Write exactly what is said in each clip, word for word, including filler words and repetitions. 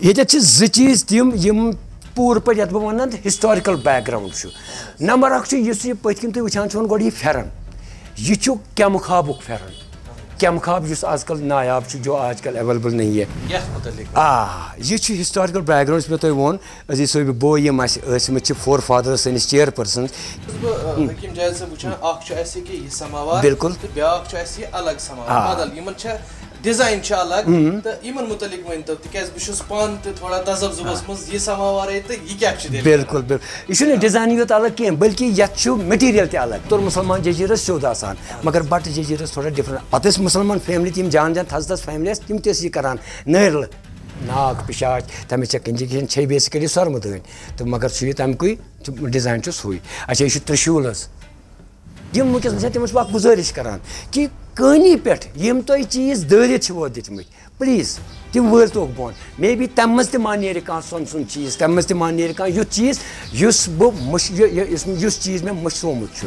ये ज चीज तम यम पूर पे बह वन हिस्टोरिकल बैकग्राउंड नंबर अख पत्किन तुम वुचान गो यह फेरन यह कम खाबुक फेरन कम खाब आजकल नायाब जो आजकल अवेलेबल नहीं है आ यह हिस्टोरिकल बैकग्राउंड मे तुम वो अजीज सोब बो यम फोर फादर सैनिस चेयर पर्सन बिल्कुल डिजाइन अलग तो इन मुतलिक वन तो बस पान थोड़ा तजब जुबस मज यह समावार तो यह क्या बिल्कुल बिल्कुल यह डिजाइन योत अलग कह बल्कि ये मटीरियल ते अलग तो मुसलमान जजीरस सोद आसान मगर बट जजीरस थोड़ा डिफरेंट पे मुसलमान फैमिली तम जान जान थस थस फैमिली तम तह करान नरल नाक पिशाच तमें कंजिकेशन छे बेसिकली सरमदन तो मगर तमक डिजाइन सू अच्छा यह त्रिशूल यम वनकस तम गुजारिश करान कि कहानी पे यम तुम चीज दरित वो दितम प्लीज तम वर तोक बोन मे बी तम मज मान नीर कह सोन सुन चीज तम मज मान नीर कह युथ चीज युस बह मुश युस चीज मे मुशरोमुत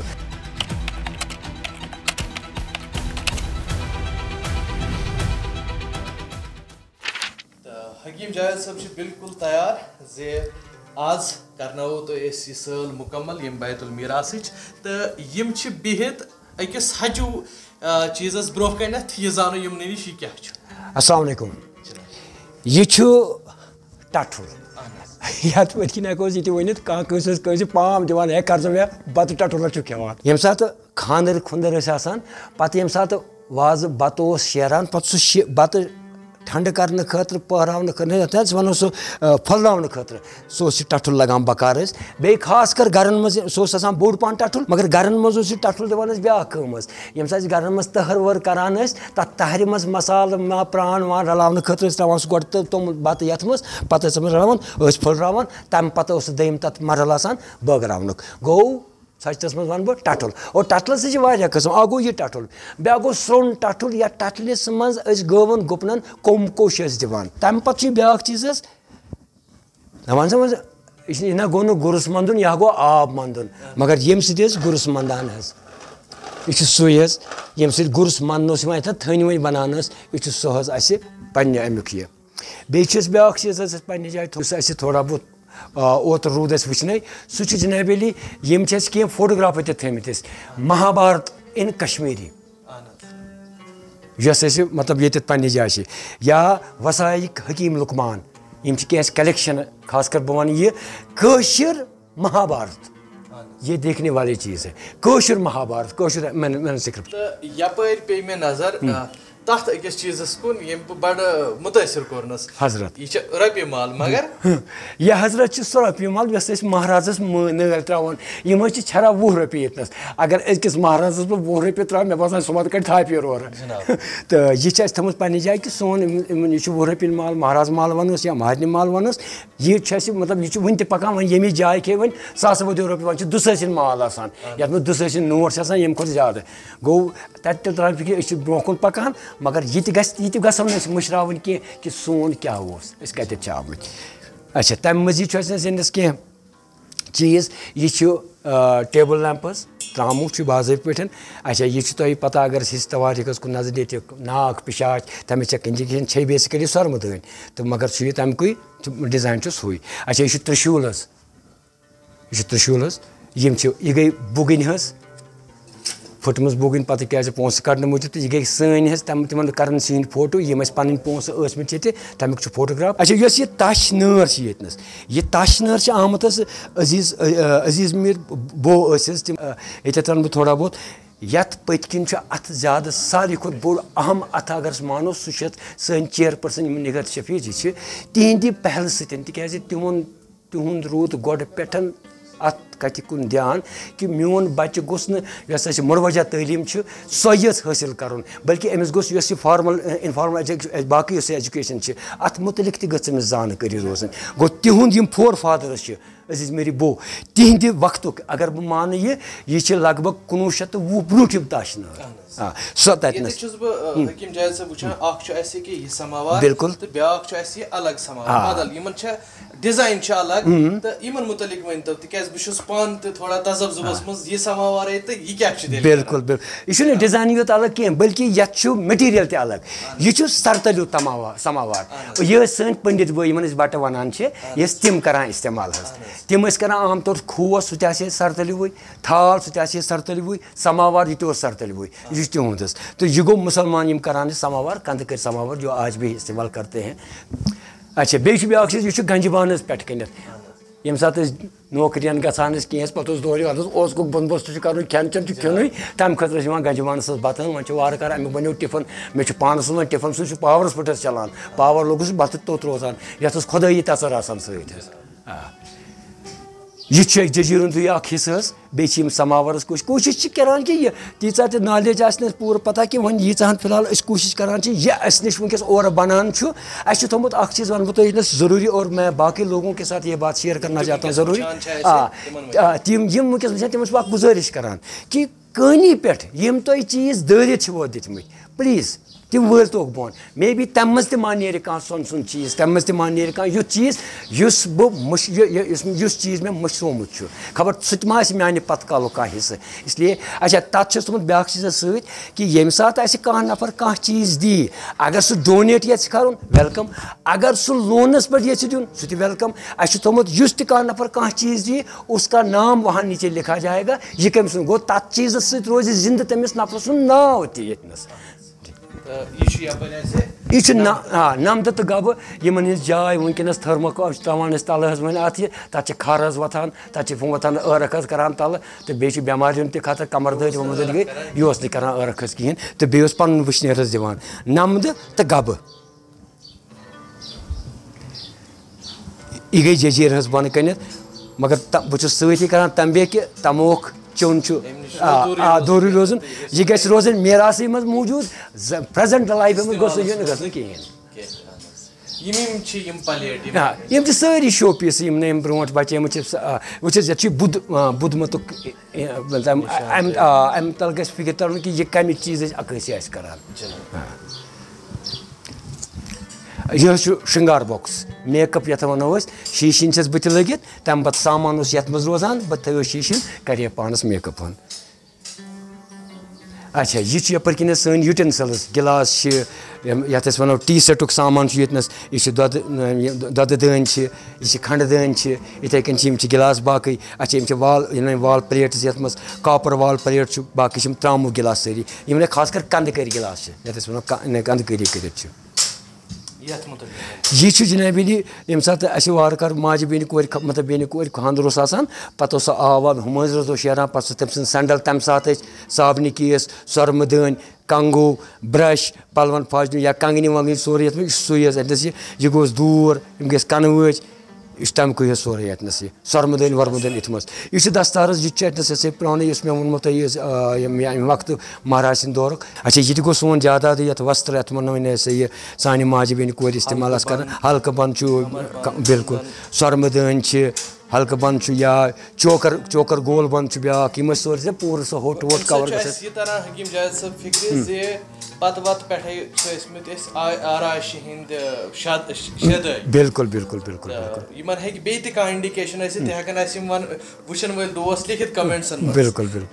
हकीम जावेद साहब बिल्कुल तैयार जे आज करनो तो यह सल मुकम्मल यम बैतुल मीरास तो यम बिहित अकिस हजू चीज़ ब्रोह कन यह जानो यम नश क्या अस्सलाम वालेकुम यह टठुल ये पत्किन हेको वन कह पाम दिवान है कर मे बत टठुल खेवान यम सात खानर खुंदर पे यम सात वाज बत शेरान पे सह बत ठंड करने खतर पहरावन खतर वो सह फलरावन खतर सह टठुल लगान बकार बे खास कर गरन मज सह बोड़ पान टठुल मगर गरन मज टठुल दिवान ब्या यम गरन मज तहर वर करान तथ तहर मज मसाल प्रान वान रलावन खतर तरान सह गो तुम बत ये मज पे रलान फुलरान तम पे दम तथ मरल आसान बगरावन गो सचतस मज वन बह टठुल और टठल से कस्म आ गो यह टठुल ब्या गो स्रोन टठुल या टठलिस मज गवन गुपन कोम कोश दिवान तम पे ब्या चीज वन समझ यह गो न गुरस मंदन यह गो आब मंदन मगर यम सत गुरस मंदान यह सू यम सत गुरस मंदन थन वन बनान यह सह पे अमुक यह बेस ब्या चीज पे जाए थोड़ा बहुत ओत रूद वचन सह जनाब अली यम कह फोटोग्राफ थमित महाभारत इन कश्मीरी यस मतलब ये पे जाए या वसाइक हकीम लुकमान यम कह कलेक्शन खास कर बह वन यह कशिर महाभारत ये देखने वाली चीज़ है कशिर महाभारत कशिर मैंने स्क्रिप्ट यपर पे मे नजर तथ अकिस चीज़ कुन यम बड़ मुतासर कोरनस हजरत यह रपि माल मगर यह हजरत सह रपि माल यस महाराजस नल त्रावान यम छरा वह रपि यतनस अगर अकिस महाराजस बह वह रपि त्रा मे बासान सह मत कड़ थापियर और तो यह थमुत पे जाए कि सोन यह वह रपि माल महाराज माल वनोस या महारनी माल वनोस यह मतलब यह वन पकान वन यमी जाए खे वन सास बदो रपि वन दुसन माल आसान यथ मे दुसन नोट यम खुद ज्यादा गो तत तक ब्रोह कुन पकान मगर यह गो मुशरावन कह कि सोन क्या कत आमुत अच्छा तम मजीद अस कह चीज़ यह टेबल लैंपस त्रामु बाज़ाब्त पे अच्छा यह तुम पता अगर तवारीखस कुन नजर ये नाक पिशाच तमें कंजिकेशन छे बेसिकली सरमदन तो मगर सह तमक डिजाइन सू अच्छा यह त्रिशूल यह त्रिशूल यम यह गई बुगन फुटम बुगन पे क्या पोस कड़ने मूजूब तो यह गई सन तम तिम कर सन फोटो यम पन पोस ये तमिक फोटोग्राफ अच्छा यह तश नर ये तश नर आमत अजीज अजीज मीर बो तम ये बह थोड़ा बहुत यथ पत्किन अत ज्यादा सारे खुद बोड़ अहम अत अगर मानो सह सन चेयर पर्सन निगर शफी जी तिहंदी पहल सत्य तिहन तिहुंद रूद गोड पे अत कत कुन ध्यान कि मोन बच्चे गोस नस मुड़वजा तलीम सो हासिल कर बल्कि अमिस गोस यह फार्मल इनफॉर्मल बाकी एजुकेशन अत मुतलिक तमिस जानकारी रोजन गो तिहुंद यम फोर फादर्स अजीज मेरी बो तिहंद वक्त अगर बह मान यह लगभग कुनवु शत वो ब्रूठिम ताशनार सो ततनस हकीम जायद साहब वुचान अख छ ऐसे कि यह समावार बिल्कुल तो ब्याक छ ऐसे अलग समावार बदल यमन छ डिजाइन छ अलग तो यमन मुतलिक वनतो तिकाज बशुस पान तो थोड़ा तजब्जुबस मज यह समावार है तो यह क्या छ दिल बिल्कुल बिल्कुल यह डिजाइन योत अलग कह बल्कि यत छ मटेरियल ते अलग यह सरतलु तमावा समावार यह सन पंडित बो यमन बट वनान छ यस तिम करान इस्तेमाल तिम करान आम तौर खो सह सरतलु थाल सह सरतलु समावार यह सरतलु यह तिहुंद तो यह गो मुसलमान यम करान समावार कंद कर समावार जो आज भी इस्तेमाल करते हैं। अच्छा बे ब्या चीज यह गंजबान पे कनित यम सात नौकरियन गसान कहें पे दोर गो बंदोबस्त कर खेन चन खेन तम खतर गंजबान बत वो वार कर अमुक बनो टिफन मे पानस वो टिफन सह पावरस पे चलान पावर लोगस बत तोत रोजान ये खुदाई तसर आसान सत यह जजीर हूँ हिस्सा बेम समावरस कोशिश कोशिश करान कि यह तीचा तो नॉलेज आस पूर पता कि वो यीचान फिलहाल कोशिश करान यह अस नश वनकस और बनान अस थोमुत अख चीज़ वन बह ज़रूरी और मैं बाकी लोगों के साथ ये बात शेयर करना चाहता हूँ ज़रूरी आ तम यम वनकस तम गुजारिश करान कि कहानी पे यम तुम चीज़ दरित वो दितम प्लीज़ तम वोक बोन मे बी तम मज मान कह सोन सुन चीज़ तम मज मान कह यु चीज़ युस बह चीज़ मे मशरोमुत खबर सह मा माने पत काल कह हिस्सा इसलिए अच्छा तथ तुमुत ब्या चीज़ सत कि ये सात कह नफर कह चीज़ दी अगर सह डोनेट ये कर वेलकम अगर सह लोनस पे ये दिन सह वेलकम अस थोमुत युस त कह नफर कह चीज़ दी उसका नाम वहाँ नीचे लिखा जाएगा यह कम सुन गो तथ चीज़ सत रोज जिंद तमिस नफर सुन नाव तस यह नमद तो गब इन जाय वनकस थर्मक तरान तल वो अत तथ खर वथान तथ वथान ٲरख करान तल तो बे बेमारियों त खतर कमर दर्द वमर दर्द गई यह ना करान ٲरख कहें तो बे पन वुशनेर दिवान नमद तो गब यह गई जजीर बन कनित मगर बहुत सती करान तंबे कि तमोक चुन दोरी रोजन यह गस रोजन मेरासी मज मौजूद प्रेजेंट लाइफ मज गोस गन कहें यम सारी शो पीस यम ब्रो बचे वो बुध बुध मतुक अम तल ग फिक्र तरन कि यह कम चीज अक्सी करान यह श्रृंगार बॉक्स मेकअप ये वो शीशिन बुत लगित तम पे सामान ये रोजान बह थो शीशिन कर पानस मेकअप अच्छा यह यपर कन सन यूटेंसिल्स गिलास ये वो टी सेटुक सामान यतनस यह दद दान यह खंड दान इथे कन गिलास बाकी अच्छा यम वाल वाल प्लेट्स ये मज कॉपर वाल प्लेट बाकी त्रामु गिलास सारी यम खास कर कंद कर गिलास ये वो कंद करी कर यह जनाबी ये सात वार कर माज बेन कोर मतलब बेन कोर खानदर पे सह आब वाब मजर शेरान पे तम सद सैंडल तम सात साबन केस सरम दान कंगो ब्रश पलवन फाजन या कंगनी वंगनी सोरे सू यह गोस दूर यम गस कन वज यह तमक सोरे यस सरमदन वर्मदन इत मज यह दस्तारस यह प्रान मे वो तुम वक्त महाराज सद दौर अच्छा यह गो सोन जायदाद ये वस्त्र ये वो वन यह सान माज बेन कोर इस्तेमाल कर हल्क बन बिल्कुल सरमदन हल्क बन या चोकर चोकर गोल बन ब्या सोर पूर सह होट वोट कवर बिल्कुल बिल्कुल बिल्कुल बिल्कुल बिल्कुल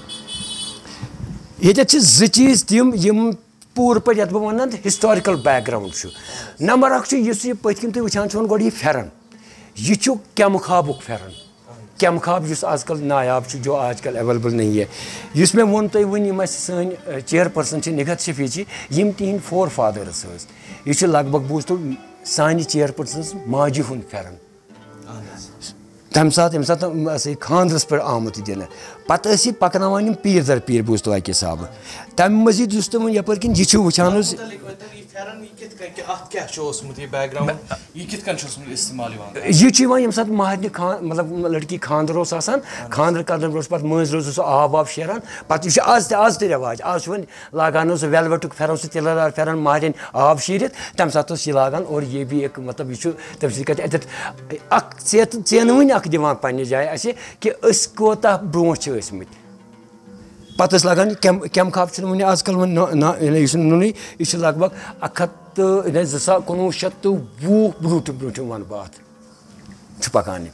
ये जी चीज तम यम पूर पे ये बह वन हिस्टोरिकल बैकग्राउंड नंबर अख पत्किन तुम वुचान गो फेरन यह कम खाबुक फेरन कम खाब जिस आजकल नायाब जो आजकल अवेलेबल नहीं है इस मे वो तुम वन सन चेयरपर्सन निगत शफी यम तिहद फोर फादर्स यह लगभग बूझ तो सान चेयरपर्सन माजि हुंद फेरन तम सात यम सात खानदरस पे आमुत दिन पे पकनान पीर दर पीर बूझ तो अक हिसाब तम मजीद तुम यपर किन यह वुचान फेरन ये कित कन कि अत क्या छ ओसमुत ये बैकग्राउंड ये कित कन छ ओसमुत इस्तेमाल यवान ये छ यवान यम साथ महरनी खान मतलब लड़की खानदर ओस आसान खानदर करन रोज पत मज रोज सो आब आब शेरान पत ये आज आज ते रिवाज आज वन लागान सो वेलवेट फेरन सो तिलदार फेरन महरन आब शीरित तम साथ ये लागान और ये भी एक मतलब ये तम सी कत अक चेन वन अक दिवान पन्ने जाय असे कि अस कोता ब्रोह छ ٲسमٕتۍ पत लगान कैम कैम खाप वन आजकल वन नुन यह लग भग अख हथ तो कुनवु शत तो वु ब्रूट ब्रूट वन बात पकान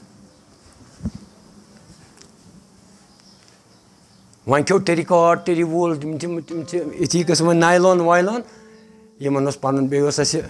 वन क्यों टेरिकॉट टेरी वूल इथी कस्म नायलॉन वायलॉन यमन पन बे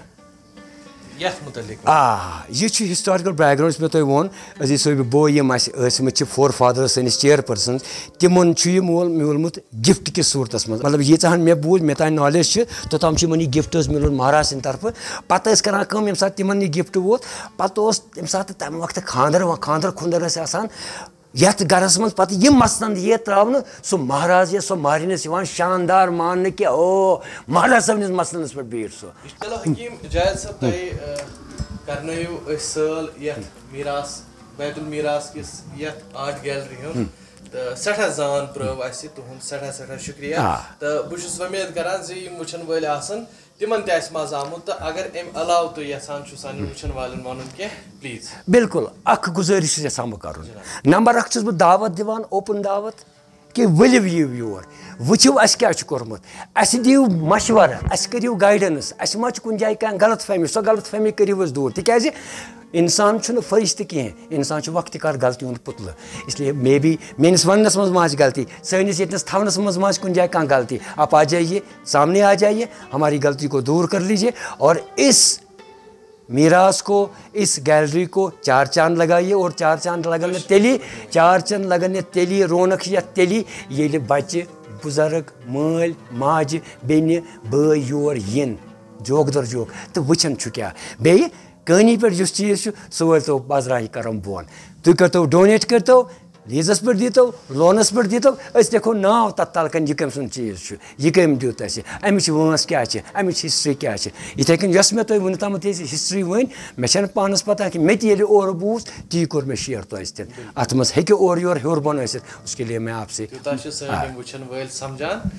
आ यह हिस्टोरिकल बैकग्राउंड मे तुम वो अजीज सोब बोय यम आसमत फोर फादर सैनिस चेयर पर्सन तिमन मोल मिलमुत गिफ्ट किस सूरत मज मतलब यीचान मे बूझ मे तान नॉलेज तोताम यमन यह गिफ्ट मिलून महाराज सद तरफ पत कर यम सात तिमन यह गिफ्ट वोत पत तम सात तम वक्त खानदर खानदर खुंदर आसान यथ गरस मज पत यह मसंद ये त्र सो महाराज या सो महरिनस शानदार मान कि ओ महाराज सबनिस मसंदस पे बीर सो चलो हकीम जायद सब तय करनयु सल यथ मीरास बैतुल मीरास किस यथ आर्ट गैलरी हूं तो सठा जान प्रव आसि तुहुंद सठा सठा शुक्रिया तो बुझुस उम्मीद करान जे यम वुचन वल आसन तिमन ते आस मज आमुत तो अगर एम अलाव तो यसान छु सान वुचन वालन वनुन के प्लीज बिल्कुल अख गुजारिश यसान बह करुन नंबर अख छुस बह दावत दिवान ओपन दावत कि वलिव यिव योर वुचो अस क्या कोर्मुत अस दिव मशवर अस करियो गाइडेंस अस मा कुन जाय कह गलत फहमी सो गलत फहमी करियो दूर तिकाज इंसान छुन फरिश्त कहें इंसान वक्त कर गलती हूं पुतल इसलिए मे बी मेनिस वनस मज मा गलती सैनिस यतनस थवनस मज मा कुन जाए कह गलती आप आ जाइए सामने आ जाइए हमारी गलती को दूर कर लीजिए और इस मीरास को इस गैलरी को चार चांद लगाइए और चार चांद लगन तेली चार चांद लगन तेली रौनक या तेली ये बच्चे बुजुर्ग मल माज बेन बय योर yin जोक दर जोक तो वचन क्या बे कहानी पे जिस चीज़ सह वो बजरा करम बोन तुम करतो डोनेट करतो लीजस पे दीतो लोनस पे दीतो देखो नाव तथ तलकन यह कम सुन चीज़ यह कम दित अमिच वंस क्या अमिच हिस्ट्री क्या इथे कन यस मे तुम वन तम हिस्ट्री वन मे पानस पता कि मे ये और बूझ ती कोर मे शेयर तो अत मज हे और योर हेर बन उसके लिए मैं आपसे वुचन वल समझान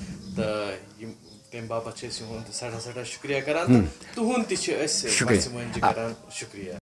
तम बाबत सठा सठा शुक्रिया करान तुहुंद शुक्रिया।